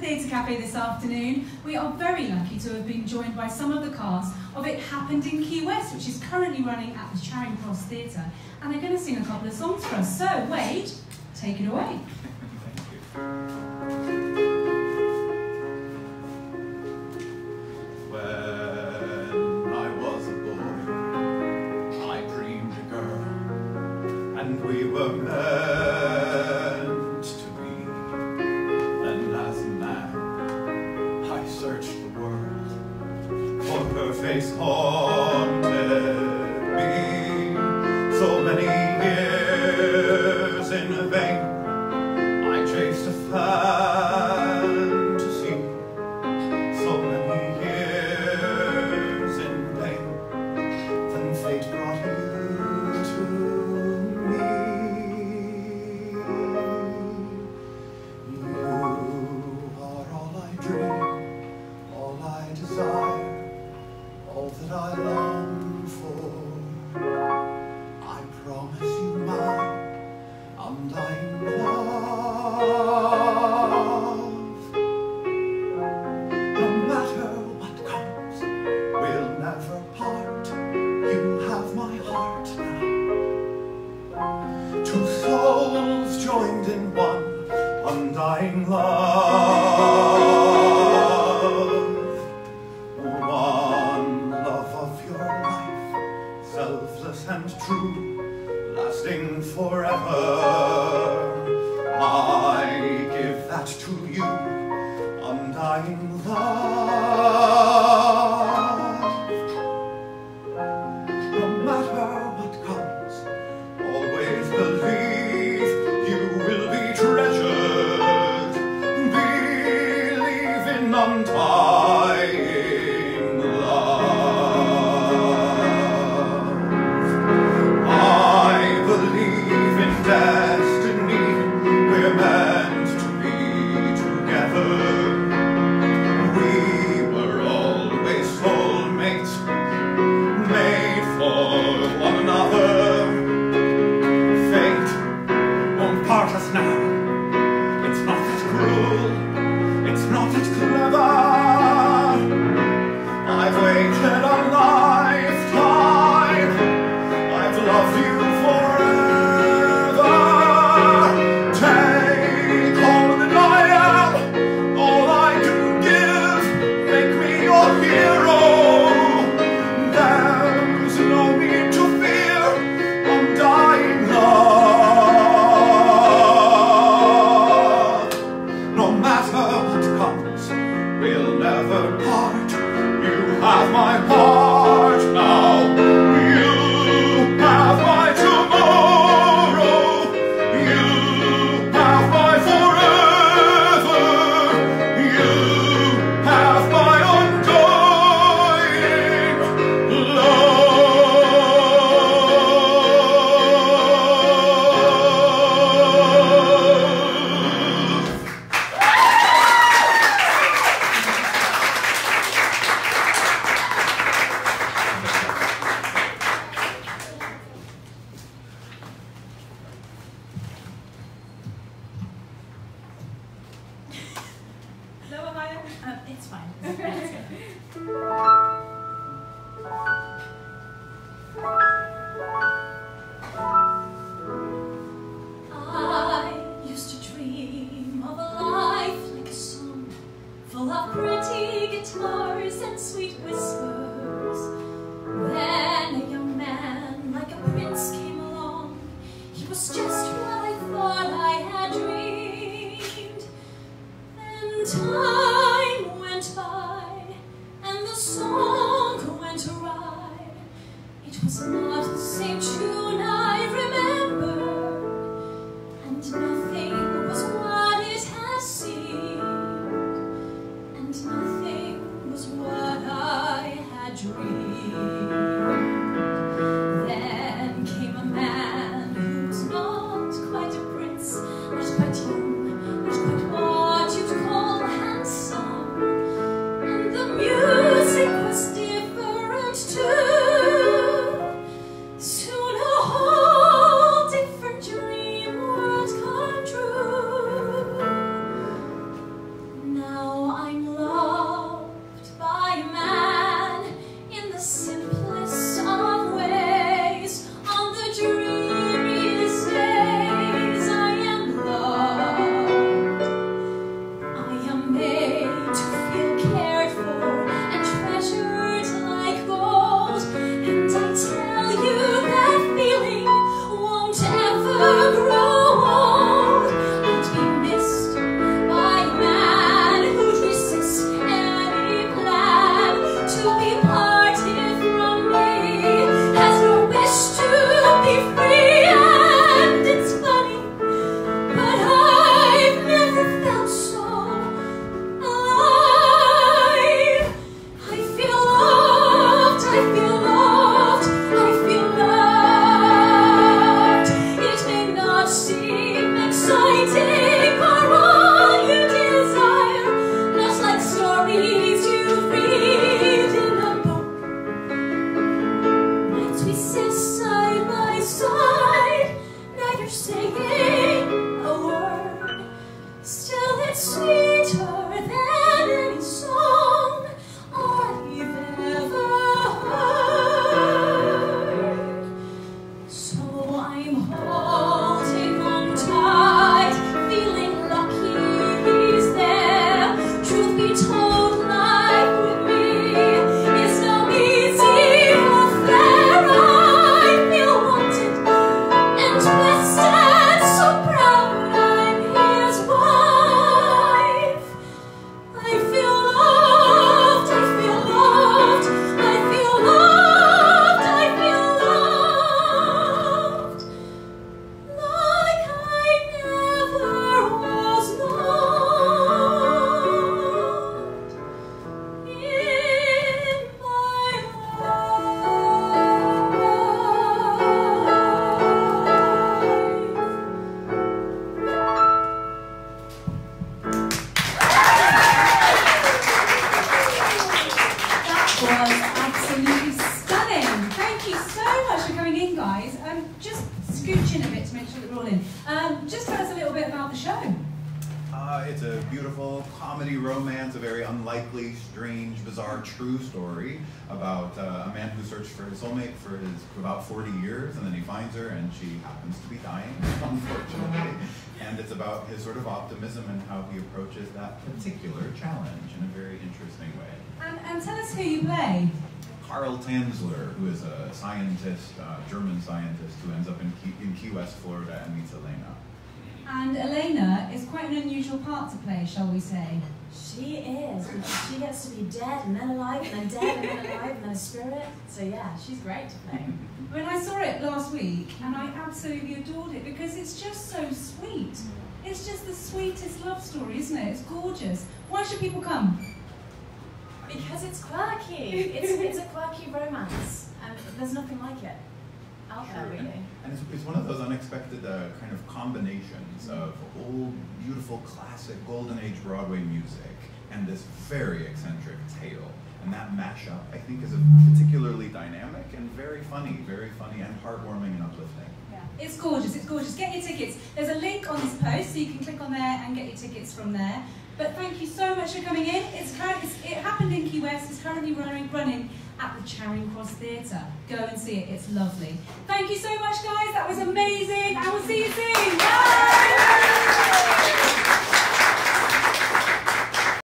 Theatre Cafe this afternoon. We are very lucky to have been joined by some of the cast of It Happened in Key West, which is currently running at the Charing Cross Theatre, and they're going to sing a couple of songs for us. So, Wade, take it away. When I was a boy, I dreamed a girl, and we were meant to be. And as a man, I searched the world, for her face haunted me. So many years in vain, I chased a fantasy. So many years in pain, then fate brought you to me. You are all I dream, all I desire, all that I long for. I promise you my undying love. No matter what comes, we'll never part. You have my heart now. Two souls joined in one undying love. One love of your life, selfless and true, lasting forever. I give that to you, undying love. No matter what comes, always believe you will be treasured. Believe in undying love. I believe in destiny. We're meant to be together. We were always soulmates, made for one another. Fate won't part us now. It's not as cruel, it's not as clever. I've waited a lifetime. I've loved you forever. Take all that I am, all I can give. Make me your hero. There's no need to fear undying love. No matter what comes, we'll never part. You have my heart now. You have my tomorrow. You have my forever. You have my undying love. Lower, higher? It's fine. I used to dream of a life like a song, full of pretty guitars and sweet whispers. Then a young man like a prince came along. He was just what I thought I had dreamed. Then time went by, and the song went awry. It was not the same tune I remembered, and nothing was what it had seemed, and nothing was what I had dreamed. Then came a man who was not quite a prince, not quite young, not quite what you'd call handsome. about the show? It's a beautiful comedy romance, a very unlikely, strange, bizarre, true story about a man who searched for his soulmate for about 40 years, and then he finds her, and she happens to be dying, unfortunately. And it's about his sort of optimism and how he approaches that particular challenge in a very interesting way. And tell us who you play. Carl Tanzler, who is a scientist, German scientist, who ends up in Key West, Florida, and meets Elena. And Elena is quite an unusual part to play, shall we say? She is, because she gets to be dead and then alive and then dead and then alive and then a spirit. So yeah, she's great to play. When I saw it last week, and I absolutely adored it because it's just so sweet. It's just the sweetest love story, isn't it? It's gorgeous. Why should people come? Because it's quirky. It's a quirky romance, and there's nothing like it out there, really. And it's one of those unexpected kind of combinations of old, beautiful, classic, golden age Broadway music and this very eccentric tale. And that mashup, I think, is particularly dynamic and very funny and heartwarming and uplifting. Yeah. It's gorgeous, it's gorgeous. Get your tickets. There's a link on this post, so you can click on there and get your tickets from there. But thank you so much for coming in. It happened in Key West. It's currently running at the Charing Cross Theatre. Go and see it. It's lovely. Thank you so much, guys. That was amazing. I will see you soon. Bye.